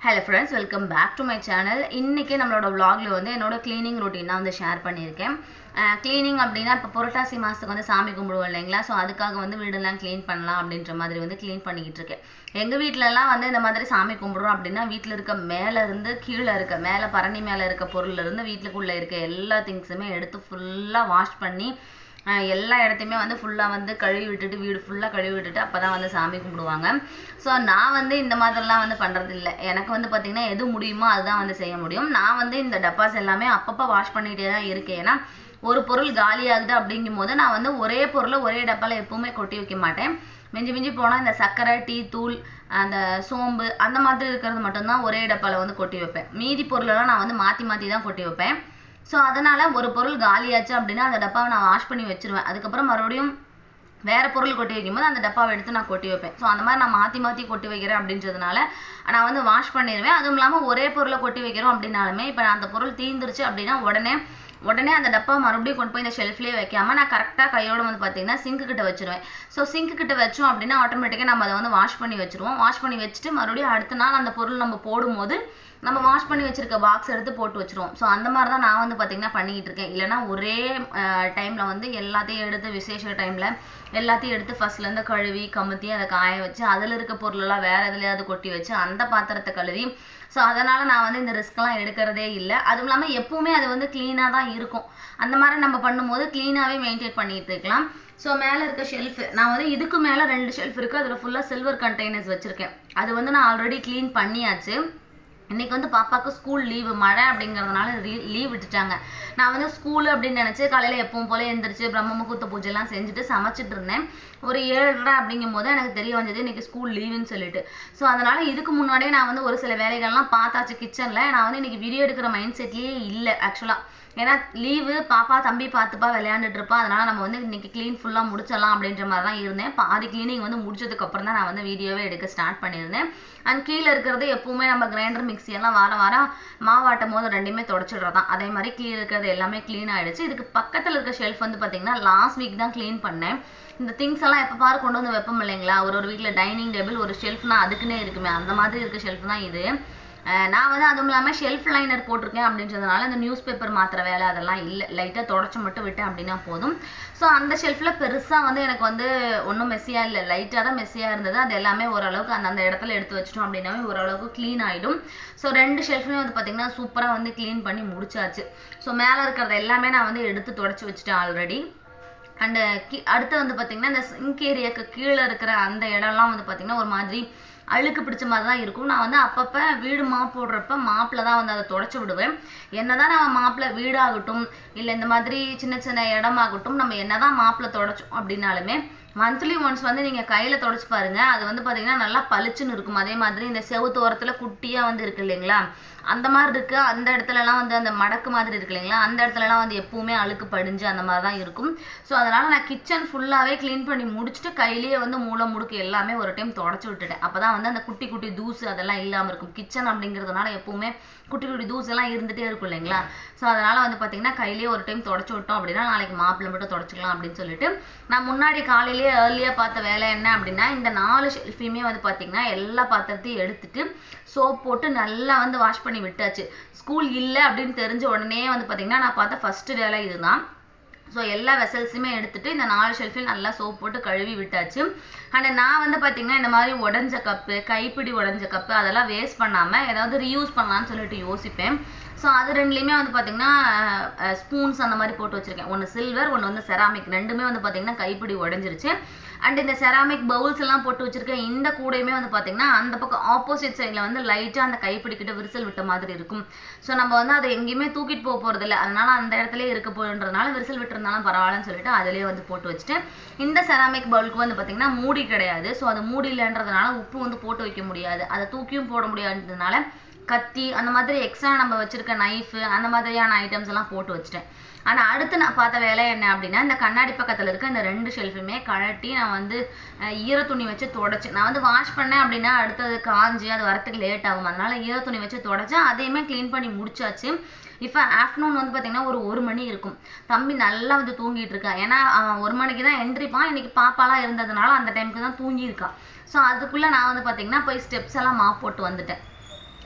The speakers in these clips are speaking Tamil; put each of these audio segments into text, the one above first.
Hello friends, welcome back to my channel. இன்னைக்கு நம்மளோட vlogல வந்து என்னோட cleaning routine நான் வந்து ஷேர் பண்ணியிருக்கேன். cleaning அப்படினா இப்ப புரட்டாசி மாசத்துக்கு வந்து சாமி கும்பிடுவோம் இல்லைங்களா? சோ அதுக்காக வந்து வீடெல்லாம் க்ளீன் பண்ணலாம் அப்படின்ற மாதிரி வந்து க்ளீன் பண்ணிட்டு இருக்கேன். எங்க வீட்ல எல்லாம் வந்து இந்த மாதிரி சாமி கும்பிடுறோம் அப்படினா வீட்ல இருக்க மேல இருந்து கீழ இருக்க மேல பரணி மேல இருக்க பொருள்ல இருந்து வீட்டுக்குள்ள இருக்க எல்லா திங்ஸ்மே எடுத்து ஃபுல்லா வாஷ் பண்ணி எல்லா இடத்தையுமே வந்து ஃபுல்லா வந்து கழுவி விட்டுட்டு வீடு ஃபுல்லா கழுவி விட்டுட்டு அப்பதான் வந்து சாமி கும்பிடுவாங்க. சோ நான் வந்து இந்த மாதிரிலாம் வந்து பண்றது இல்ல. எனக்கு வந்து பாத்தீங்கன்னா எது முடியுமோ அதுதான் வந்து செய்ய முடியும். நான் வந்து இந்த டப்பாஸ் எல்லாமே அப்பப்ப வாஷ் பண்ணிட்டே தான் இருக்கேன். ஏன்னா ஒரு பொருள் காலி ஆகுது அப்படிங்கும்போது நான் வந்து ஒரே பொருளை ஒரே டப்பால எப்பவுமே கொட்டி வைக்க மாட்டேன். மிஞ்சி மிஞ்சி போனா இந்த சர்க்கரை டீ தூள் அந்த சோம்பு அந்த மாதிரி இருக்கிறது மட்டும்தான் ஒரே டப்பால வந்து கொட்டி வைப்பேன். மீதி பொருளெல்லாம் நான் வந்து மாத்தி மாத்தி தான் கொட்டி வைப்பேன். சோ அதனால ஒரு பொருள் காலியாச்சு அப்படின்னா அந்த டப்பாவை நான் வாஷ் பண்ணி வச்சிருவேன். அதுக்கப்புறம் மறுபடியும் வேற பொருள் கொட்டி வைக்கும்போது அந்த டப்பாவை எடுத்து நான் கொட்டி வைப்பேன். ஸோ அந்த மாதிரி நான் மாற்றி மாற்றி கொட்டி வைக்கிறேன் அப்படின்றதுனால நான் வந்து வாஷ் பண்ணிடுவேன். அதுவும் இல்லாமல் ஒரே பொருளை கொட்டி வைக்கிறோம் அப்படின்னாலுமே இப்போ நான் அந்த பொருள் தீர்ந்துருச்சு அப்படின்னா உடனே அந்த டப்பா மறுபடியும் கொண்டு போய் இந்த ஷெல்ஃப்லேயே வைக்காம நான் கரெக்டாக கையோட வந்து பார்த்தீங்கன்னா சிங்க்கு கிட்ட வச்சிருவேன். ஸோ சிங்க்கு கிட்ட வச்சோம் அப்படின்னா ஆட்டோமேட்டிக்காக நம்ம அதை வந்து வாஷ் பண்ணி வச்சிருவோம். வாஷ் பண்ணி வச்சுட்டு மறுபடியும் அடுத்த நாள் அந்த பொருள் நம்ம போடும்போது நம்ம வாஷ் பண்ணி வச்சிருக்க பாக்ஸ் எடுத்து போட்டு வச்சிருவோம். ஸோ அந்த மாதிரி தான் நான் வந்து பார்த்தீங்கன்னா பண்ணிக்கிட்டு இருக்கேன். இல்லைன்னா ஒரே டைம்ல வந்து எல்லாத்தையும் எடுத்து விசேஷ டைம்ல எல்லாத்தையும் எடுத்து ஃபர்ஸ்ட்லேருந்து கழுவி கமுத்தி அதை காய வச்சு அதில் இருக்க பொருளெல்லாம் வேற எதுலையாவது கொட்டி வச்சு அந்த பாத்திரத்தை கழுவி ஸோ அதனால நான் வந்து இந்த ரிஸ்க்லாம் எடுக்கிறதே இல்லை. அதுவும் இல்லாமல் எப்பவுமே அது வந்து க்ளீனாக தான் இருக்கும். அந்த மாதிரி நம்ம பண்ணும்போது க்ளீனாகவே மெயின்டைன் பண்ணிட்டு இருக்கலாம். ஸோ மேலே இருக்க ஷெல்ஃப் நான் வந்து இதுக்கு மேலே 2 ஷெல்ஃப் இருக்குது. அதில் ஃபுல்லாக சில்வர் கண்டெய்னர்ஸ் வச்சுருக்கேன். அது வந்து நான் ஆல்ரெடி க்ளீன் பண்ணியாச்சு. இன்னைக்கு வந்து பாப்பாவுக்கு ஸ்கூல் லீவு மழை அப்படிங்கிறதுனால லீவ் விட்டுட்டாங்க. நான் வந்து ஸ்கூல் அப்படின்னு நினைச்சு காலையில எப்பவும் போல எந்திரிச்சு பிரம்ம முகூர்த்த பூஜை எல்லாம் செஞ்சுட்டு சமைச்சிட்டு இருந்தேன். ஒரு 7:30 அப்படிங்கும் போது எனக்கு தெரிய வந்தது இன்னைக்கு ஸ்கூல் லீவுன்னு சொல்லிட்டு. ஸோ அதனால இதுக்கு முன்னாடியே நான் வந்து ஒரு சில வேலைகள்லாம் பார்த்தாச்சு கிச்சன்ல. நான் வந்து இன்னைக்கு வீடியோ எடுக்கிற மைண்ட் செட்லயே இல்லை ஆக்சுவலா. ஏன்னா லீவு பாப்பா தம்பி பார்த்துப்பா விளையாண்டுட்டு இருப்பா. அதனால நம்ம வந்து இன்னைக்கு க்ளீன் ஃபுல்லா முடிச்சிடலாம் அப்படின்ற மாதிரி தான் இருந்தேன். பாதி கிளீனிங் வந்து முடிச்சதுக்கு அப்புறம் தான் நான் வந்து வீடியோவே எடுக்க ஸ்டார்ட் பண்ணியிருந்தேன். அண்ட் கீழே இருக்கிறது எப்பவுமே நம்ம கிரைண்டர் மிக்ஸி எல்லாம் வாரம் மாவாட்டும் போது ரெண்டுமே தொடச்சிடுறதான். அதே மாதிரி கீழே இருக்கிறது எல்லாமே க்ளீன் ஆயிடுச்சு. இதுக்கு பக்கத்துல இருக்க ஷெல்ஃப் வந்து பாத்தீங்கன்னா லாஸ்ட் வீக் தான் க்ளீன் பண்ணேன். இந்த திங்ஸ் எல்லாம் எப்ப பாரு கொண்டு வந்து வைப்போம் இல்லைங்களா? ஒரு வீட்டுல டைனிங் டேபிள் ஒரு ஷெல்ஃப்னா அதுக்குன்னே இருக்குமே அந்த மாதிரி இருக்க ஷெல்ஃப் தான் இது. நான் வந்து அதுவும் இல்லாமல் ஷெல்ஃப் லைனர் போட்டிருக்கேன் அப்படின்றதுனால இந்த நியூஸ் பேப்பர் மாத்திர வேலை அதெல்லாம் இல்லை. லைட்டாக தொடச்சி மட்டும் விட்டேன் அப்படின்னா போதும். ஸோ அந்த ஷெல்ஃபில் பெருசாக வந்து எனக்கு வந்து ஒன்றும் மெஸ்ஸியாக இல்லை. லைட்டாக தான் மெஸ்ஸியாக இருந்தது. அது எல்லாமே ஓரளவுக்கு அந்தந்த இடத்துல எடுத்து வச்சிட்டோம் அப்படின்னாவே ஓரளவுக்கு க்ளீன் ஆகிடும். ஸோ 2 ஷெல்ஃப்லையும் வந்து பார்த்தீங்கன்னா சூப்பராக வந்து க்ளீன் பண்ணி முடிச்சாச்சு. ஸோ மேலே இருக்கிறது எல்லாமே நான் வந்து எடுத்து தொடச்சி வச்சுட்டேன் ஆல்ரெடி. அண்டு அடுத்து வந்து பார்த்தீங்கன்னா இந்த சிங்க் ஏரியாவுக்கு கீழே இருக்கிற அந்த இடம்லாம் வந்து பார்த்தீங்கன்னா ஒரு மாதிரி அழுக்கு பிடிச்ச மாதிரி தான் இருக்கும். நான் வந்து அப்பப்போ வீடு மாப் போடுறப்ப மாப்பில் தான் வந்து அதை தொடச்சி விடுவேன். என்னதான் நம்ம மாப்பில் வீடாகட்டும் இல்லை இந்த மாதிரி சின்ன சின்ன இடமாகட்டும் நம்ம என்னதான் மாப்பில் தொடச்சோம் அப்படின்னாலுமே மந்த்லி ஒன்ஸ் வந்து நீங்க கையில தொடச்சு பாருங்க. அது வந்து பாத்தீங்கன்னா நல்லா பளிச்சுன்னு இருக்கும். அதே மாதிரி இந்த செவுத்து ஓரத்துல குட்டியா வந்து இருக்கு இல்லைங்களா? அந்த மாதிரி இருக்கு. அந்த இடத்துல எல்லாம் வந்து அந்த மடக்கு மாதிரி இருக்கு இல்லைங்களா? அந்த இடத்துல எல்லாம் வந்து எப்பவுமே அழுக்கு படிஞ்சு அந்த மாதிரி தான் இருக்கும். ஸோ அதனால நான் கிச்சன் ஃபுல்லாவே கிளீன் பண்ணி முடிச்சுட்டு கையிலேயே வந்து மூளை முடுக்கு எல்லாமே ஒரு டைம் தொடச்சு விட்டுட்டேன். அப்பதான் வந்து அந்த குட்டி குட்டி தூசு அதெல்லாம் இல்லாம இருக்கும். கிச்சன் அப்படிங்கிறதுனால எப்பவுமே குட்டி குட்டி தூசு எல்லாம் இருந்துட்டே இருக்கும் இல்லைங்களா? ஸோ அதனால வந்து பாத்தீங்கன்னா கையிலேயே ஒரு டைம் தொடச்சு விட்டோம் அப்படின்னா நாளைக்கு மாப்பிள்ளை மட்டும் தொடச்சுக்கலாம் அப்படின்னு சொல்லிட்டு நான் முன்னாடி காலையிலேயே ஏர்லியா பார்த்த வேலை என்ன அப்படின்னா இந்த 4 ஷெல்ஃபையுமே வந்து பாத்தீங்கன்னா எல்லா பாத்திரத்தையும் எடுத்துட்டு சோப் போட்டு நல்லா வந்து வாஷ் பண்ணி விட்டாச்சு. ஸ்கூல் இல்லை அப்படின்னு தெரிஞ்ச உடனே வந்து பாத்தீங்கன்னா நான் பார்த்த ஃபர்ஸ்ட் வேலை இதுதான். ஸோ எல்லா வெசல்ஸுமே எடுத்துட்டு இந்த 4 ஷெல்ஃபையும் நல்லா சோப் போட்டு கழுவி விட்டாச்சு. அண்ட் நான் வந்து பார்த்தீங்கன்னா இந்த மாதிரி உடஞ்ச கப்பு கைப்பிடி உடஞ்ச கப்பு அதெல்லாம் வேஸ்ட் பண்ணாமல் ஏதாவது ரீயூஸ் பண்ணலான்னு சொல்லிட்டு யோசிப்பேன். ஸோ அது 2லையுமே வந்து பார்த்தீங்கன்னா ஸ்பூன்ஸ் அந்த மாதிரி போட்டு வச்சிருக்கேன். ஒன்று சில்வர் ஒன்று வந்து செராமிக். 2மே வந்து பார்த்தீங்கன்னா கைப்பிடி உடஞ்சிருச்சு. அண்ட் இந்த செராமிக் பவுல்ஸ் எல்லாம் போட்டு வச்சிருக்கேன். இந்த கூடையுமே வந்து பார்த்தீங்கன்னா அந்த பக்கம் ஆப்போசிட் சைடில் வந்து லைட்டாக அந்த கைப்பிடிக்கிட்ட விரிசல் விட்ட மாதிரி இருக்கும். ஸோ நம்ம வந்து அதை எங்கேயுமே தூக்கிட்டு போக போகிறது இல்லை. அதனால அந்த இடத்துல இருக்க போன்றதுனால விரிசல் விட்டுருந்தாலும் பரவாயில்லன்னு சொல்லிட்டு அதிலேயே வந்து போட்டு வச்சுட்டு இந்த செராமிக் பவுலுக்கு வந்து பார்த்தீங்கன்னா மூடி கிடையாது. ஸோ அது மூடி இல்லைன்றதுனால உப்பு வந்து போட்டு வைக்க முடியாது. அதை தூக்கியும் போட முடியாதுன்றதுனால கத்தி அந்த மாதிரி எக்ஸ்ட்ரா நம்ம வச்சிருக்க நைஃபு அந்த மாதிரியான ஐட்டம்ஸ் எல்லாம் போட்டு வச்சுட்டேன். ஆனா அடுத்து நான் பார்த்த வேலை என்ன அப்படின்னா இந்த கண்ணாடி பக்கத்துல இருக்க இந்த 2 ஷெல்ஃபுமே கழட்டி நான் வந்து ஈர துணி வச்சு தொடச்சேன். நான் வந்து வாஷ் பண்ணேன் அப்படின்னா அடுத்தது காஞ்சி அது வரத்துக்கு லேட் ஆகும். அதனால ஈர துணி வச்சு தொடச்சேன். அதையுமே க்ளீன் பண்ணி முடிச்சாச்சு. இப்போ ஆஃப்டர்நூன் வந்து பார்த்தீங்கன்னா ஒரு 1 மணி இருக்கும். தம்பி நல்லா வந்து தூங்கிட்டு இருக்கான். ஏன்னா 1 மணிக்கு தான் எந்திரிப்பான். இன்னைக்கு பாப்பாலாம் இருந்ததுனால அந்த டைமுக்கு தான் தூங்கியிருக்கான். ஸோ அதுக்குள்ள நான் வந்து பார்த்தீங்கன்னா போய் ஸ்டெப்ஸ் எல்லாம் மாப் போட்டு வந்துட்டேன்.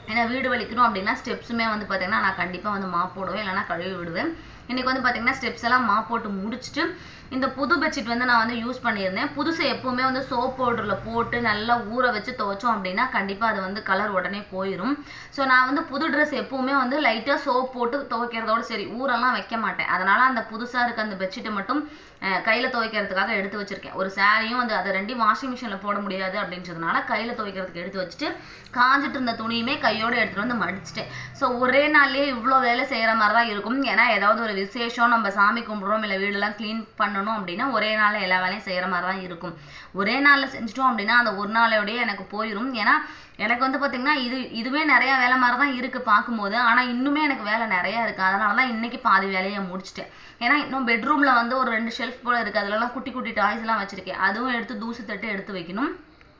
ஏன்னா வீடு வலிக்கணும் அப்படின்னா ஸ்டெப்ஸுமே வந்து பார்த்தீங்கன்னா நான் கண்டிப்பாக வந்து மாப் போடுவேன், இல்லைனா கழுவி விடுவேன். இன்னைக்கு வந்து பார்த்தீங்கன்னா ஸ்டெப்ஸ் எல்லாம் மாப் போட்டு முடிச்சுட்டு இந்த புது பெட்ஷீட் வந்து நான் வந்து யூஸ் பண்ணியிருந்தேன். புதுசு எப்பவுமே வந்து சோப் பவுடரில் போட்டு நல்லா ஊற வச்சு துவைச்சோம் அப்படின்னா கண்டிப்பாக அது வந்து கலர் உடனே போயிடும். ஸோ நான் வந்து புது ட்ரெஸ் எப்பவுமே வந்து லைட்டாக சோப் போட்டு துவைக்கிறதோட சரி, ஊரெல்லாம் வைக்க மாட்டேன். அதனால அந்த புதுசாக இருக்க அந்த பெட்ஷீட்டை மட்டும் கையில் துவைக்கிறதுக்காக எடுத்து வச்சிருக்கேன். ஒரு சாரியும் வந்து அதை ரெண்டையும் வாஷிங் மிஷினில் போட முடியாது அப்படின்றதுனால கையில் துவைக்கிறதுக்கு எடுத்து வச்சுட்டு காஞ்சிட்டு இருந்த துணியுமே கையோடு எடுத்துகிட்டு வந்து மடிச்சிட்டேன். ஸோ ஒரே நாள்லேயே இவ்வளோ வேலை செய்கிற மாதிரி தான் இருக்கும். ஏன்னா ஏதாவது ஒரு விசேஷம், நம்ம சாமி கும்பிட்றோம், இல்லை வீடெல்லாம் க்ளீன் பண்ணணும் அப்படின்னா ஒரே நாளில் எல்லா வேலையும் செய்கிற மாதிரி தான் இருக்கும். ஒரே நாளில் செஞ்சிட்டோம் அப்படின்னா அந்த ஒரு நாளோடய எனக்கு போயிடும். ஏன்னா எனக்கு வந்து பார்த்தீங்கன்னா இதுவே நிறைய வேலை மாதிரி தான் இருக்குது பார்க்கும்போது. ஆனால் இன்னுமே எனக்கு வேலை நிறையா இருக்குது. அதனால தான் இன்னைக்கு பாதி வேலையை முடிச்சிட்டேன். ஏன்னா இன்னும் பெட்ரூமில் வந்து ஒரு 2 ஷெல்ஃப் போல் இருக்குது. அதுலலாம் குட்டி குட்டி டாய்ஸ்லாம் வச்சுருக்கேன். அதுவும் எடுத்து தூசி தட்டு எடுத்து வைக்கணும்.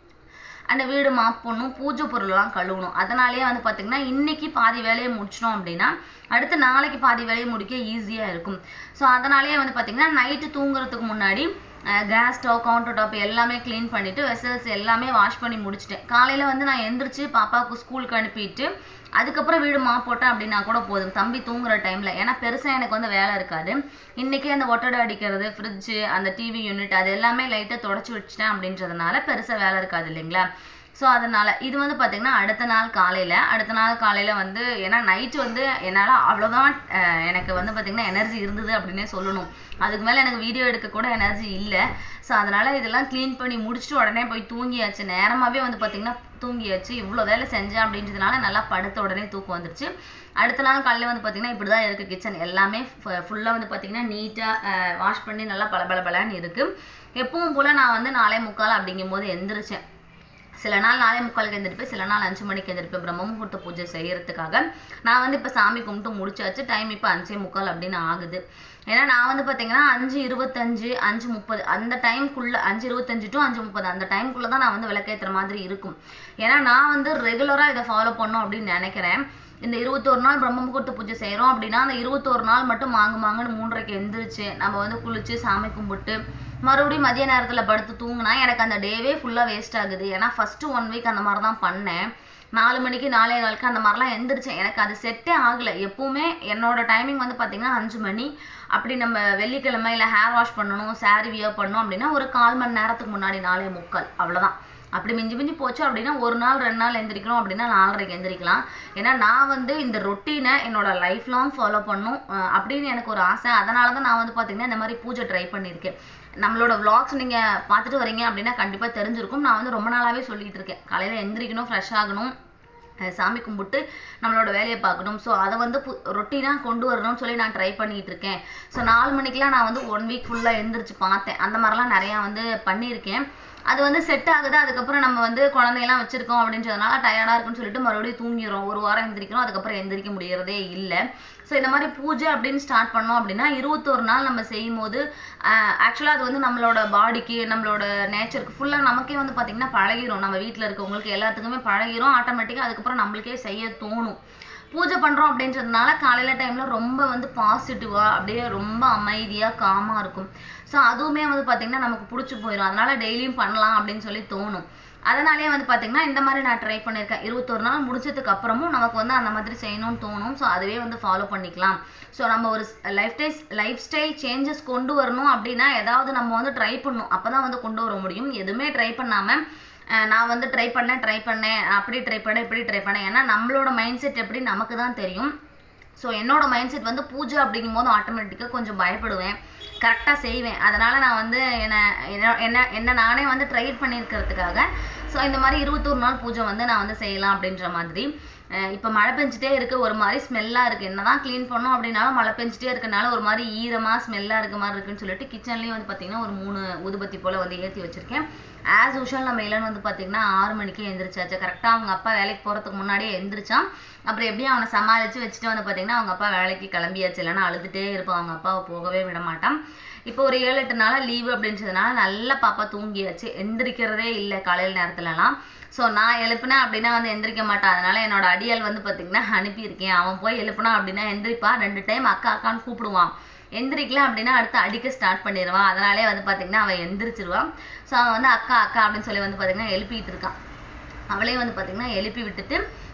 அந்த வீடு மாப் பண்ணணும், பூஜை பொருள்லாம் கழுவணும். அதனாலேயே வந்து பார்த்தீங்கன்னா இன்னைக்கு பாதி வேலையை முடிச்சிட்டோம் அப்படின்னா அடுத்து நாளைக்கு பாதி வேலையை முடிக்க ஈஸியாக இருக்கும். ஸோ அதனாலேயே வந்து பார்த்தீங்கன்னா நைட்டு தூங்குறதுக்கு முன்னாடி கேஸ் ஸ்டவ், கவுண்டர் டாப் எல்லாமே க்ளீன் பண்ணிவிட்டு வெசல்ஸ் எல்லாமே வாஷ் பண்ணி முடிச்சிட்டேன். காலையில் வந்து நான் எந்திரிச்சு பாப்பாவுக்கு ஸ்கூலுக்கு அனுப்பிட்டு அதுக்கப்புறம் வீடு மாப் போட்டேன் அப்படின்னா கூட போதும், தம்பி தூங்குற டைமில். ஏன்னா பெருசாக எனக்கு வந்து வேலை இருக்காது. இன்றைக்கே அந்த ஒட்டடை அடிக்கிறது, ஃப்ரிட்ஜு, அந்த டிவி யூனிட் அது எல்லாமே லைட்டாக தொடச்சி வச்சுட்டேன் அப்படின்றதுனால பெருசாக வேலை இருக்காது இல்லைங்களா. ஸோ அதனால் இது வந்து பார்த்திங்கன்னா அடுத்த நாள் காலையில் வந்து ஏன்னா நைட்டு வந்து என்னால் அவ்வளோதான் எனக்கு வந்து பார்த்திங்கன்னா எனர்ஜி இருந்தது அப்படின்னே சொல்லணும். அதுக்கு மேலே எனக்கு வீடியோ எடுக்க கூட எனர்ஜி இல்லை. ஸோ அதனால் இதெல்லாம் க்ளீன் பண்ணி முடிச்சுட்டு உடனே போய் தூங்கியாச்சு. நேரமாகவே வந்து பார்த்திங்கன்னா தூங்கியாச்சு. இவ்வளோ வேலை செஞ்சேன் அப்படின்றதுனால நல்லா படுத்த உடனே தூக்கம் வந்துருச்சு. அடுத்த நாள் காலையில் வந்து பார்த்திங்கன்னா இப்படி தான் இருக்குது கிச்சன். எல்லாமே ஃபுல்லாக வந்து பார்த்திங்கன்னா நீட்டாக வாஷ் பண்ணி நல்லா பளபளன்னு இருக்குது. எப்பவும் போல் நான் வந்து 4:45 அப்படிங்கும்போது எந்திரிச்சேன். சில நாள் 4:45 எழுந்திருப்பேன், சில நாள் 5 மணிக்கு எழுந்திருப்பேன் பிரம்ம முகூர்த்த பூஜை செய்யறதுக்காக. நான் வந்து இப்போ சாமி கும்பிட்டு முடிச்சாச்சு. டைம் இப்போ 5:45 அப்படின்னு ஆகுது. ஏன்னா நான் வந்து பார்த்தீங்கன்னா 5:25 5:30 அந்த டைம்குள்ளே 5:25 to 5:30 அந்த டைம்குள்ளே தான் நான் வந்து விளக்கேற்றுற மாதிரி இருக்கும். ஏன்னா நான் வந்து ரெகுலராக இதை ஃபாலோ பண்ணணும் அப்படின்னு நினைக்கிறேன். இந்த 21 நாள் பிரம்ம முகூர்த்த பூஜை செய்கிறோம் அப்படின்னா அந்த 21 நாள் மட்டும் மாங்குன்னு 3:30க்கு எந்திரிச்சு நம்ம வந்து குளிச்சு சாமி கும்பிட்டு மறுபடியும் மதிய நேரத்தில் படுத்து தூங்கினா எனக்கு அந்த டேவே ஃபுல்லாக வேஸ்ட் ஆகுது. ஏன்னா ஃபஸ்ட்டு 1 வீக் அந்த மாதிரி தான் பண்ணேன். 4 மணிக்கு 4:15 அந்த மாதிரிலாம் எந்திரிச்சேன். எனக்கு அது செட்டே ஆகலை. எப்பவுமே என்னோட டைமிங் வந்து பார்த்தீங்கன்னா 5 மணி. அப்படி நம்ம வெள்ளிக்கிழமை இல்லை ஹேர் வாஷ் பண்ணணும், சாரி வியர் பண்ணணும் அப்படின்னா ஒரு 1/4 மணி நேரத்துக்கு முன்னாடி 4:45 அவ்வளோதான். அப்படி மிஞ்சி போச்சு அப்படின்னா 1 நாள் 2 நாள் எந்திரிக்கிறோம் அப்படின்னா 4:30க்கு எந்திரிக்கலாம். ஏன்னா நான் வந்து இந்த ரொட்டீனை என்னோட லைஃப் லாங் ஃபாலோ பண்ணும் அப்படின்னு எனக்கு ஒரு ஆசை. அதனால தான் நான் வந்து பார்த்தீங்கன்னா இந்த மாதிரி பூஜை ட்ரை பண்ணியிருக்கேன். நம்மளோட vlogs நீங்கள் பார்த்துட்டு வரீங்க அப்படின்னா கண்டிப்பாக தெரிஞ்சிருக்கும். நான் வந்து ரொம்ப நாளாகவே சொல்லிட்டு இருக்கேன், காலையில் எந்திரிக்கணும், ஃப்ரெஷ் ஆகணும், சாமி கும்பிட்டு நம்மளோட வேலையை பார்க்கணும். ஸோ அதை வந்து ரொட்டீனாக கொண்டு வரணும்னு சொல்லி நான் ட்ரை பண்ணிட்டு இருக்கேன். ஸோ 4 மணிக்கெலாம் நான் வந்து 1 வீக் ஃபுல்லாக எந்திரிச்சு பார்த்தேன். அந்த மாதிரிலாம் நிறையா வந்து பண்ணியிருக்கேன். அது வந்து செட் ஆகுது. அதுக்கப்புறம் நம்ம வந்து குழந்தையெல்லாம் வச்சிருக்கோம் அப்படின்றதுனால டயர்டாக இருக்குன்னு சொல்லிட்டு மறுபடியும் தூங்கிடும். ஒரு வாரம் எந்திரிக்கிறோம், அதுக்கப்புறம் எந்திரிக்க முடியறதே இல்லை. ஸோ இந்த மாதிரி பூஜை அப்படின்னு ஸ்டார்ட் பண்ணோம் அப்படின்னா 21 நாள் நம்ம செய்யும் போது ஆக்சுவலாக அது வந்து நம்மளோட பாடிக்கு, நம்மளோட நேச்சருக்கு ஃபுல்லாக நமக்கே வந்து பார்த்திங்கன்னா பழகிரும். நம்ம வீட்டில் இருக்கவங்களுக்கு எல்லாத்துக்குமே பழகிரும். ஆட்டோமேட்டிக்காக அதுக்கப்புறம் நம்மளுக்கே செய்ய தோணும். பூஜை பண்ணுறோம் அப்படின்றதுனால காலையில் டைமில் ரொம்ப வந்து பாசிட்டிவாக அப்படியே ரொம்ப அமைதியாக காமாக இருக்கும். ஸோ அதுவுமே வந்து பார்த்திங்கன்னா நமக்கு பிடிச்சி போயிடும். அதனால டெய்லியும் பண்ணலாம் அப்படின்னு சொல்லி தோணும். அதனாலேயே வந்து பார்த்திங்கன்னா இந்த மாதிரி நான் ட்ரை பண்ணியிருக்கேன். 21 நாள் முடிச்சதுக்கு அப்புறமும் நமக்கு வந்து அந்த மாதிரி செய்யணும்னு தோணும். ஸோ அதுவே வந்து ஃபாலோ பண்ணிக்கலாம். ஸோ நம்ம ஒரு லைஃப் ஸ்டைல் சேஞ்சஸ் கொண்டு வரணும் அப்படின்னா ஏதாவது நம்ம வந்து ட்ரை பண்ணணும். அப்போ தான் வந்து கொண்டு வர முடியும். எதுவுமே ட்ரை பண்ணாமல் நான் வந்து ட்ரை பண்ணேன் அப்படி ட்ரை பண்ணேன் இப்படி ட்ரை பண்ணேன். ஏன்னா நம்மளோட மைண்ட் செட் எப்படி நமக்கு தான் தெரியும். ஸோ என்னோட மைண்ட் செட் வந்து பூஜை அப்படிங்கும் போது ஆட்டோமேட்டிக்காக கொஞ்சம் பயப்படுவேன், கரெக்டாக செய்வேன். அதனால் நான் வந்து என்ன நானே வந்து ட்ரை பண்ணியிருக்கிறதுக்காக ஸோ இந்த மாதிரி 21 நாள் பூஜை வந்து நான் வந்து செய்யலாம் அப்படின்ற மாதிரி. இப்போ மழை பெஞ்சிட்டே இருக்குது, ஒரு மாதிரி ஸ்மெல்லாக இருக்குது. என்ன தான் க்ளீன் பண்ணோம் அப்படின்னாலும் மழை பெஞ்சிட்டே இருக்கனால ஒரு மாதிரி ஈரமாக ஸ்மெல்லாக இருக்க மாதிரி இருக்குன்னு சொல்லிட்டு கிச்சன்லேயும் வந்து பார்த்திங்கன்னா ஒரு 3 ஊதுபத்தி போல் வந்து ஏற்றி வச்சுருக்கேன். ஆஸ் யூஷுவல் நம்ம இல்லைன்னு வந்து பார்த்திங்கன்னா 6 மணிக்கே எந்திரிச்சாச்சு. கரெக்டாக அவங்க அப்பா வேலைக்கு போகிறதுக்கு முன்னாடியே எந்திரிச்சான். அப்புறம் எப்படியும் அவனை சமாளித்து வச்சுட்டு வந்து பார்த்திங்கன்னா அவங்க அப்பா வேலைக்கு கிளம்பியாச்சு. இல்லைன்னா அழுதுகிட்டே இருப்பான், அவங்க அப்பாவை போகவே விட மாட்டான். இப்போ ஒரு 7-8 நாளாக லீவு அப்படின்றதுனால நல்லா பாப்பா தூங்கியாச்சு. எந்திரிக்கிறதே இல்லை காலையில் நேரத்துலலாம். ஸோ நான் எழுப்புனேன் அப்படின்னா வந்து எந்திரிக்க மாட்டான். அதனால என்னோட அடியால் வந்து பார்த்திங்கன்னா அனுப்பியிருக்கேன். அவன் போய் எழுப்புனா அப்படின்னா எந்திரிப்பா. 2 டைம் அக்கா அக்கான்னு கூப்பிடுவான். எந்திரிக்கலாம் அப்படின்னா அடுத்து அடிக்க ஸ்டார்ட் பண்ணிடுவான். அதனாலே வந்து பார்த்திங்கன்னா அவன் எந்திரிச்சிருவான். ஸோ அவன் வந்து அக்கா அக்கா அப்படின்னு சொல்லி வந்து பார்த்திங்கன்னா எழுப்பிட்டு இருக்கான். அவளையும் வந்து பார்த்திங்கன்னா எழுப்பி விட்டுட்டு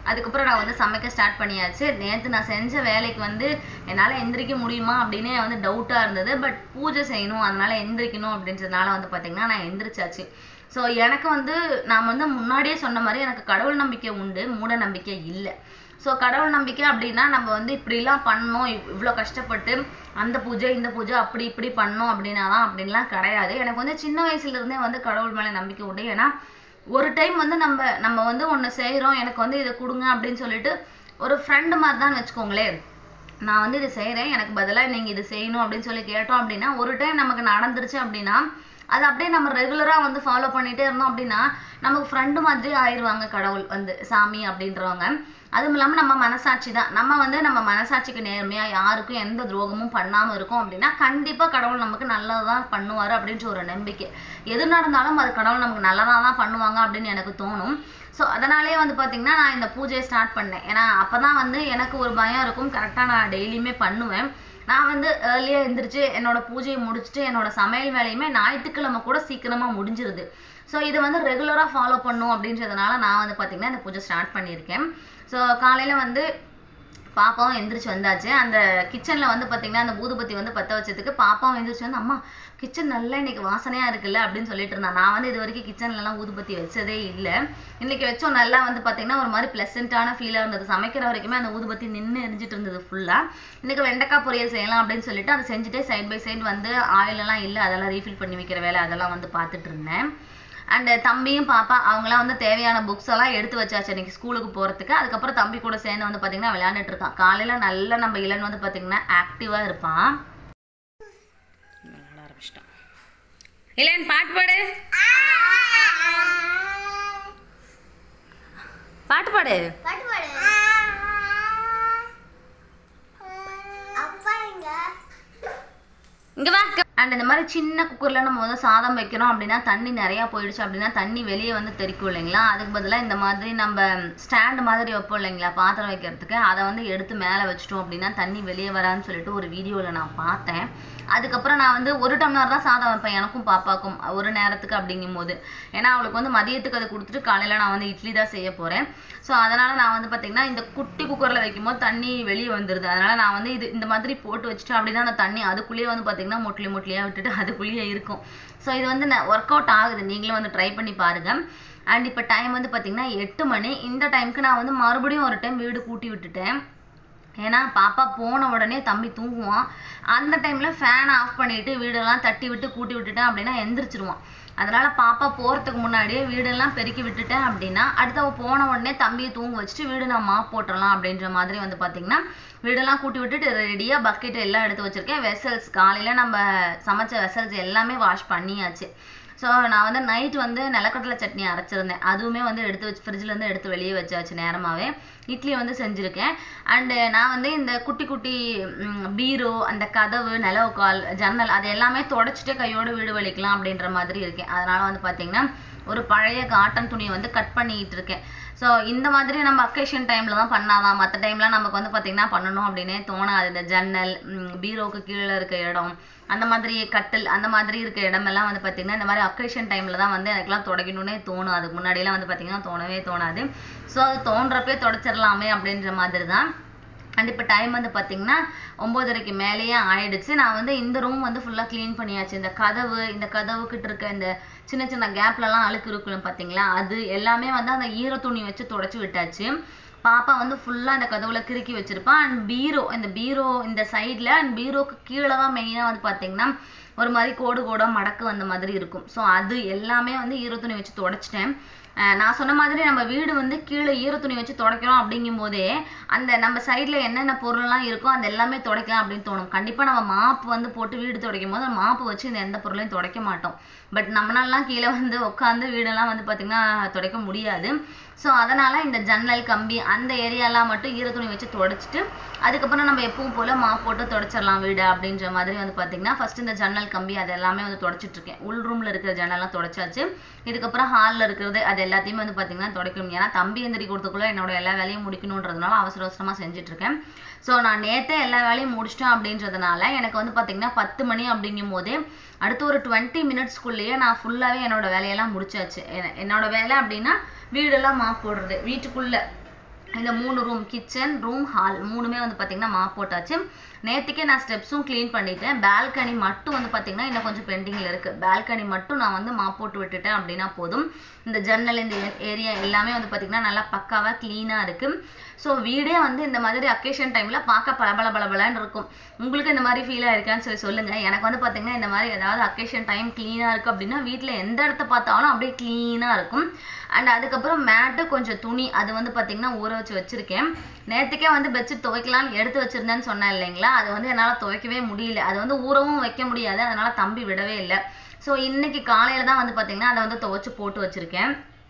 அதுக்கப்புறம் நான் வந்து சமைக்க ஸ்டார்ட் பண்ணியாச்சு. நேற்று நான் செஞ்ச வேலைக்கு வந்து என்னால் எந்திரிக்க முடியுமா அப்படின்னே வந்து டவுட்டாக இருந்தது. பட் பூஜை செய்யணும், அதனால எந்திரிக்கணும் அப்படின்றதுனால வந்து பார்த்தீங்கன்னா நான் எந்திரிச்சாச்சு. ஸோ எனக்கு வந்து நான் வந்து முன்னாடியே சொன்ன மாதிரி எனக்கு கடவுள் நம்பிக்கை உண்டு, மூட நம்பிக்கை இல்லை. ஸோ கடவுள் நம்பிக்கை அப்படின்னா நம்ம வந்து இப்படிலாம் பண்ணணும், இவ்வளோ கஷ்டப்பட்டு அந்த பூஜை இந்த பூஜை அப்படி இப்படி பண்ணணும் அப்படின்னாதான் அப்படின்லாம் கிடையாது. எனக்கு வந்து சின்ன வயசுலேருந்தே வந்து கடவுள் மேலே நம்பிக்கை உண்டு. ஏன்னா ஒரு டைம் வந்து நம்ம வந்து ஒன்று செய்கிறோம், எனக்கு வந்து இதை கொடுங்க அப்படின்னு சொல்லிட்டு ஒரு ஃப்ரெண்டு மாதிரி தான் வச்சுக்கோங்களேன். நான் வந்து இதை செய்கிறேன், எனக்கு பதிலாக நீங்கள் இது செய்யணும் அப்படின்னு சொல்லி கேட்டோம் அப்படின்னா ஒரு டைம் நமக்கு நடந்துருச்சு அப்படின்னா அது அப்படியே நம்ம ரெகுலராக வந்து ஃபாலோ பண்ணிகிட்டே இருந்தோம் அப்படின்னா நமக்கு ஃப்ரெண்டு மாதிரி ஆயிடுவாங்க கடவுள் வந்து சாமி அப்படின்றவங்க. அதுவும் இல்லாமல் நம்ம மனசாட்சி தான், நம்ம வந்து நம்ம மனசாட்சிக்கு நேர்மையாக யாருக்கும் எந்த துரோகமும் பண்ணாமல் இருக்கோம் அப்படின்னா கண்டிப்பாக கடவுள் நமக்கு நல்லதான் பண்ணுவார் அப்படின்ற ஒரு நம்பிக்கை. எது நடந்தாலும் அது கடவுள் நமக்கு நல்லதாக தான் பண்ணுவாங்க அப்படின்னு எனக்கு தோணும். ஸோ அதனாலே வந்து பார்த்தீங்கன்னா நான் இந்த பூஜையை ஸ்டார்ட் பண்ணேன். ஏன்னா அப்போ தான் வந்து எனக்கு ஒரு பயம் இருக்கும், கரெக்டாக நான் டெய்லியுமே பண்ணுவேன். நான் வந்து ஏர்லியாக எழுந்திரிச்சு என்னோட பூஜையை முடிச்சுட்டு என்னோட சமையல் வேலையுமே ஞாயிற்றுக்கிழமை கூட சீக்கிரமாக முடிஞ்சிருது. ஸோ இதை வந்து ரெகுலராக ஃபாலோ பண்ணும் அப்படின்றதுனால நான் வந்து பார்த்தீங்கன்னா இந்த பூஜை ஸ்டார்ட் பண்ணியிருக்கேன். ஸோ காலையில் வந்து பாப்பாவும் எந்திரிச்சு வந்தாச்சு. அந்த கிச்சனில் வந்து பார்த்தீங்கன்னா அந்த ஊதுபத்தி வந்து பற்ற வச்சதுக்கு பாப்பாவும் எந்திரிச்சு வந்து அம்மா கிச்சன் நல்லா இன்னைக்கு வாசனையாக இருக்குல்ல அப்படின்னு சொல்லிட்டு இருந்தான். நான் வந்து இது வரைக்கும் கிச்சன்லலாம் ஊதுபத்தி வச்சதே இல்லை. இன்னைக்கு வச்சோம், நல்லா வந்து பார்த்தீங்கன்னா ஒரு மாதிரி ப்ளசண்ட்டான ஃபீலாக இருந்தது. சமைக்கிற வரைக்குமே அந்த ஊதுபத்தி நின்று எரிஞ்சிட்டு இருந்தது ஃபுல்லாக. இன்னைக்கு வெண்டைக்காய் பொரியல் செய்யலாம் அப்படின்னு சொல்லிட்டு அதை செஞ்சுட்டே சைட் பை சைடு வந்து ஆயிலெல்லாம் இல்லை, அதெல்லாம் ரீஃபில் பண்ணி வைக்கிற வேலை அதெல்லாம் வந்து பார்த்துட்டு இருந்தேன். அண்ட் தம்பியும் பாப்பா அவங்களாம் வந்து தேவையான புக்ஸ் எல்லாம் எடுத்து வச்சாச்சு இன்னைக்கு ஸ்கூலுக்கு போகிறதுக்கு. அதுக்கப்புறம் தம்பி கூட சேர்ந்து வந்து பார்த்தீங்கன்னா விளையாண்டுட்டு இருக்கான். காலையில் நல்லா நம்ம இளன் வந்து பார்த்தீங்கன்னா ஆக்டிவாக இருப்பான். விளையாட ஆரம்பிச்சிட்டான். இளன் பாட்டு பாடு, பாட்டு பாடு. இங்க வா. அண்ட் இந்த மாதிரி சின்ன குக்கர்ல நம்ம வந்து சாதம் வைக்கிறோம் அப்படின்னா தண்ணி நிறையா போயிடுச்சு அப்படின்னா தண்ணி வெளியே வந்து தெறிக்கும் இல்லைங்களா. அதுக்கு பதிலாக இந்த மாதிரி நம்ம ஸ்டாண்டு மாதிரி வைப்போம் இல்லைங்களா பாத்திரம் வைக்கிறதுக்கு, அதை வந்து எடுத்து மேலே வச்சுட்டோம் அப்படின்னா தண்ணி வெளியே வரான்னு சொல்லிட்டு ஒரு வீடியோவில் நான் பார்த்தேன். அதுக்கப்புறம் நான் வந்து 1 டம்ளர் தான் சாதம் வைப்பேன் எனக்கும் பாப்பாக்கும் ஒரு நேரத்துக்கு அப்படிங்கும் போது. ஏன்னா அவளுக்கு வந்து மதியத்துக்கு அதை கொடுத்துட்டு காலையில் நான் வந்து இட்லி தான் செய்ய போகிறேன். ஸோ அதனால் நான் வந்து பார்த்தீங்கன்னா இந்த குட்டி குக்கரில் வைக்கும்போது தண்ணி வெளியே வந்துடுது. அதனால் நான் வந்து இந்த மாதிரி போட்டு வச்சுட்டேன் அப்படின்னா அந்த தண்ணி அதுக்குள்ளேயே வந்து பார்த்தீங்கன்னா மொட்லியாக விட்டுட்டு அதுக்குள்ளேயே இருக்கும். ஸோ இது வந்து ஒர்க் அவுட் ஆகுது, நீங்களும் வந்து ட்ரை பண்ணி பாருங்கள். அண்ட் இப்போ டைம் வந்து பார்த்தீங்கன்னா 8 மணி. இந்த டைமுக்கு நான் வந்து மறுபடியும் ஒரு டைம் வீடு கூட்டி விட்டுட்டேன். ஏன்னா பாப்பா போன உடனே தம்பி தூங்குவான். அந்த டைமில் ஃபேன் ஆஃப் பண்ணிவிட்டு வீடெல்லாம் தட்டி விட்டு கூட்டி விட்டுட்டேன் அப்படின்னா எந்திரிச்சிருவான். அதனால் பாப்பா போகிறதுக்கு முன்னாடியே வீடெல்லாம் பெருக்கி விட்டுட்டேன் அப்படின்னா அடுத்தவ போன உடனே தம்பியை தூங்க வச்சுட்டு வீடு நான் மாப் போட்டுடலாம் அப்படின்ற மாதிரி வந்து பார்த்தீங்கன்னா வீடெல்லாம் கூட்டி விட்டுட்டு ரெடியாக பக்கெட் எல்லாம் எடுத்து வச்சுருக்கேன். வெசல்ஸ் காலையில் நம்ம சமைச்ச வெசல்ஸ் எல்லாமே வாஷ் பண்ணியாச்சு. ஸோ நான் வந்து நைட் வந்து நிலக்கடலை சட்னி அரைச்சிருந்தேன், அதுவுமே வந்து எடுத்து வச்சு ஃப்ரிட்ஜ்லேருந்து எடுத்து வெளியே வச்சாச்சு நேரமாகவே. இட்லி வந்து செஞ்சுருக்கேன். அண்டு நான் வந்து இந்த குட்டி குட்டி பீரோ, அந்த கதவு, நிலவுக்கால், ஜன்னல் அது எல்லாமே தொடச்சிட்டு கையோடு வீடு வலிக்கலாம் அப்படின்ற மாதிரி இருக்கேன். அதனால் வந்து பார்த்தீங்கன்னா ஒரு பழைய காட்டன் துணியை வந்து கட் பண்ணிட்டு இருக்கேன். ஸோ இந்த மாதிரி நம்ம அக்கேஷன் டைமில் தான் பண்ணாதான், மற்ற டைம்லாம் நமக்கு வந்து பார்த்திங்கன்னா பண்ணணும் அப்படின்னே தோணாது. இந்த ஜன்னல், பீரோவுக்கு கீழே இருக்க இடம், அந்த மாதிரி கட்டில், அந்த மாதிரி இருக்க இடமெல்லாம் வந்து பார்த்திங்கன்னா இந்த மாதிரி அக்கேஷன் டைமில் தான் வந்து எனக்குலாம் துடைக்கணுன்னே தோணும். அதுக்கு முன்னாடியெல்லாம் வந்து பார்த்திங்கன்னா தோணவே தோணாது. ஸோ அது தோன்றப்பே தொடச்சிடலாமே அப்படின்ற மாதிரி தான். அண்ட் இப்போ டைம் வந்து பார்த்தீங்கன்னா 9:30க்கு மேலேயே ஆயிடுச்சு. நான் வந்து இந்த ரூம் வந்து ஃபுல்லாக க்ளீன் பண்ணியாச்சு. இந்த கதவுக்கிட்ட இருக்க இந்த சின்ன சின்ன கேப்லலாம் அழுக்கு இருக்குன்னு பார்த்தீங்களா, அது எல்லாமே வந்து அந்த ஈர துணி வச்சு தொடச்சி விட்டாச்சு. பாப்பா வந்து ஃபுல்லாக இந்த கதவுல கிறுக்கி வச்சிருப்பான். அண்ட் பீரோ இந்த சைடில் அண்ட் பீரோக்கு கீழே தான் மெயினாக வந்து பார்த்தீங்கன்னா ஒரு மாதிரி கோடு மடக்கு வந்த மாதிரி இருக்கும். ஸோ அது எல்லாமே வந்து ஈர துணி வச்சு தொடச்சிட்டேன். நான் சொன்ன மாதிரி நம்ம வீடு வந்து கீழே ஈர துணி வச்சு துடைக்கிறோம் அப்படிங்கும் போதே அந்த நம்ம சைடில் என்னென்ன பொருள்லாம் இருக்கோ அது எல்லாமே துடைக்கலாம் அப்படின்னு தோணும். கண்டிப்பாக நம்ம மாப்பு வந்து போட்டு வீடு துடைக்கும் போது அந்த மாப்பு வச்சு இந்த எந்த பொருளையும் துடைக்க மாட்டோம். பட் நம்மளாலாம் கீழே வந்து உட்காந்து வீடெல்லாம் வந்து பார்த்திங்கன்னா துடைக்க முடியாது. ஸோ அதனால் இந்த ஜன்னல் கம்பி அந்த ஏரியாலாம் மட்டும் ஈர துணி வச்சு துடைச்சிட்டு அதுக்கப்புறம் நம்ம எப்பவும் போல் மாப் போட்டு துடைச்சிடலாம் வீடு அப்படின்ற மாதிரி வந்து பார்த்திங்கன்னா ஃபஸ்ட்டு இந்த ஜன்னல் கம்பி அது எல்லாமே வந்து துடைச்சிட்ருக்கேன். உள் ரூமில் இருக்கிற ஜன்னல்லாம் துடைச்சாச்சு. இதுக்கப்புறம் ஹாலில் இருக்கிறது அது எல்லாத்தையுமே வந்து பார்த்திங்கன்னா துடைக்கணும். ஏன்னா தம்பி எந்திரி கொடுத்துக்குள்ளே என்னோட எல்லா வேலையும் முடிக்கணுன்றதுனால அவசரமாக செஞ்சுட்ருக்கேன். ஸோ நான் நேற்றே எல்லா வேலையும் முடிச்சிட்டேன் அப்படின்றதுனால எனக்கு வந்து பார்த்திங்கன்னா 10 மணி அப்படிங்கும் போதே அடுத்து ஒரு 20 மினிட்ஸ்க்குள்ளேயே நான் ஃபுல்லாகவே என்னோட வேலையெல்லாம் முடிச்சாச்சு. என்னோட வேலை அப்படின்னா வீடெல்லாம் மாப் போடுறது, வீட்டுக்குள்ளே இந்த 3 ரூம், கிச்சன், ரூம், ஹால் 3மே வந்து பார்த்தீங்கன்னா மாப் போட்டாச்சு. நேற்றுக்கே நான் ஸ்டெப்ஸும் க்ளீன் பண்ணிட்டேன். பால்கனி மட்டும் வந்து பார்த்தீங்கன்னா இன்னும் கொஞ்சம் பெண்டிங்கில் இருக்குது. பால்கனி மட்டும் நான் வந்து மாப் போட்டு விட்டுட்டேன் அப்படின்னா போதும். இந்த ஜன்னல், இந்த ஏரியா எல்லாமே வந்து பார்த்தீங்கன்னா நல்லா பக்காவாக க்ளீனாக இருக்குது. ஸோ வீடே வந்து இந்த மாதிரி அக்கேஷன் டைமில் பார்க்க பளபளன்னு இருக்கும். உங்களுக்கு இந்த மாதிரி ஃபீலாக இருக்கான்னு சொல்லுங்கள். எனக்கு வந்து பார்த்தீங்கன்னா இந்த மாதிரி ஏதாவது அக்கேஷன் டைம் க்ளீனாக இருக்குது அப்படின்னா வீட்டில் எந்த இடத்த பார்த்தாலும் அப்படியே க்ளீனாக இருக்கும். அண்ட் அதுக்கப்புறம் மேட்டு, கொஞ்சம் துணி அது வந்து பார்த்தீங்கன்னா ஊற வச்சிருக்கேன். நேற்றுக்கே வந்து பெட்ஷீட் துவைக்கலான்னு எடுத்து வச்சிருந்தேன்னு சொன்னேன் இல்லைங்களா, அது வந்து என்னால் துவைக்கவே முடியல. அது வந்து ஊறவும் வைக்க முடியாது, அதனால தம்பி விடவே இல்லை. ஸோ இன்னைக்கு காலையில் தான் வந்து பார்த்தீங்கன்னா அதை வந்து துவைச்சு போட்டு வச்சிருக்கேன்.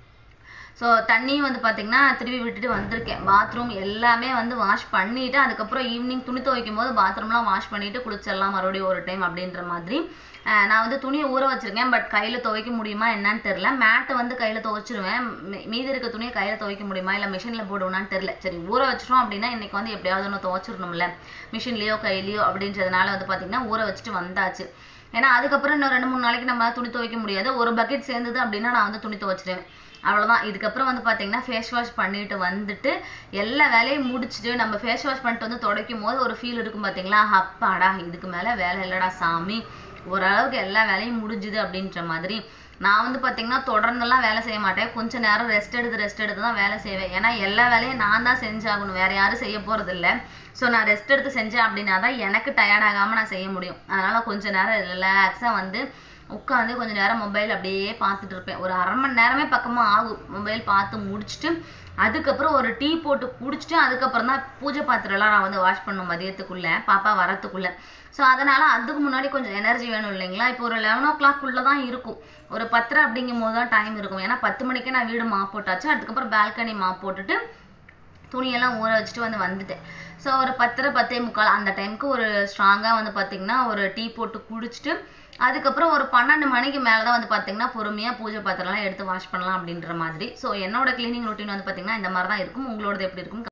ஸோ தண்ணியும் வந்து பார்த்தீங்கன்னா திருவி விட்டுட்டு வந்திருக்கேன். பாத்ரூம் எல்லாமே வந்து வாஷ் பண்ணிவிட்டு அதுக்கப்புறம் ஈவினிங் துணி துவைக்கும் போது பாத்ரூம்லாம் வாஷ் பண்ணிவிட்டு குளிச்சிடலாம் மறுபடியும் ஒரு டைம் அப்படின்ற மாதிரி நான் வந்து துணியை ஊற வச்சிருக்கேன். பட் கையில் துவைக்க முடியுமா என்னன்னு தெரில. மேட்டை வந்து கையில் துவைச்சிருவேன். மீதி இருக்க துணியை கையில் துவைக்க முடியுமா இல்லை மிஷினில் போடுவேனான்னு தெரில. சரி ஊற வச்சிட்டோம் அப்படின்னா இன்றைக்கி வந்து எப்படியாவது ஒன்று துவைச்சிடணும்ல, மிஷின்லேயோ கையிலையோ அப்படின்றதுனால வந்து பார்த்தீங்கன்னா ஊற வச்சுட்டு வந்தாச்சு. ஏன்னா அதுக்கப்புறம் இன்னும் 2-3 நாளைக்கு நம்ம துணி துவைக்க முடியாது. ஒரு பக்கெட் சேர்ந்தது அப்படின்னா நான் வந்து துணி துவைச்சிடுவேன். அவ்வளோதான். இதுக்கப்புறம் வந்து பார்த்தீங்கன்னா ஃபேஸ் வாஷ் பண்ணிட்டு வந்துட்டு எல்லா வேலையும் முடிச்சுட்டு நம்ம ஃபேஸ் வாஷ் பண்ணிட்டு வந்து துடைக்கும் போது ஒரு ஃபீல் இருக்கும் பார்த்தீங்களா, அப்பாடா இதுக்கு மேலே வேலை இல்லைடா சாமி, ஓரளவுக்கு எல்லா வேலையும் முடிஞ்சுது அப்படின்ற மாதிரி. நான் வந்து பார்த்தீங்கன்னா தொடர்ந்தெல்லாம் வேலை செய்ய மாட்டேன். கொஞ்சம் நேரம் ரெஸ்ட் எடுத்து தான் வேலை செய்வேன். ஏன்னா எல்லா வேலையும் நான் தான் செஞ்சாகணும், வேற யாரும் செய்ய போகிறது இல்லை. ஸோ நான் ரெஸ்ட் எடுத்து செஞ்சேன் அப்படின்னா தான் எனக்கு டயர்டாகாமல் நான் செய்ய முடியும். அதனால் கொஞ்சம் நேரம் ரிலாக்ஸாக வந்து உட்காந்து கொஞ்சம் நேரம் மொபைல் அப்படியே பார்த்துட்டு இருப்பேன். ஒரு 1/2 மணி நேரமே பக்கமாக ஆகும் மொபைல் பார்த்து முடிச்சுட்டு. அதுக்கப்புறம் ஒரு டீ போட்டு குடிச்சிட்டு அதுக்கப்புறம் தான் பூஜை பாத்திரம்லாம் நான் வந்து வாஷ் பண்ணும் மதியத்துக்குள்ளே, பாப்பா வரத்துக்குள்ளே. ஸோ அதனால் அதுக்கு முன்னாடி கொஞ்சம் எனர்ஜி வேணும் இல்லைங்களா. இப்போ ஒரு 11 o'clock தான் இருக்கும். ஒரு 10 அப்படிங்கும் போது தான் டைம் இருக்கும். ஏன்னா 10 மணிக்கே நான் வீடு மாப் போட்டாச்சு. அதுக்கப்புறம் பால்கனி மாப் போட்டுட்டு துணியெல்லாம் ஊற வச்சுட்டு வந்துட்டேன். ஸோ ஒரு 10, 10:45 அந்த டைமுக்கு ஒரு ஸ்ட்ராங்காக வந்து பார்த்தீங்கன்னா ஒரு டீ போட்டு குடிச்சிட்டு அதுக்கப்புறம் ஒரு 12 மணிக்கு மேலே தான் வந்து பார்த்தீங்கன்னா பொறுமையாக பூஜை பாத்திரம்லாம் எடுத்து வாஷ் பண்ணலாம் அப்படின்ற மாதிரி. ஸோ என்னோட கிளீனிங் ரொட்டீன் வந்து பார்த்தீங்கன்னா இந்த மாதிரி தான் இருக்கும். உங்களோடது எப்படி இருக்கும்?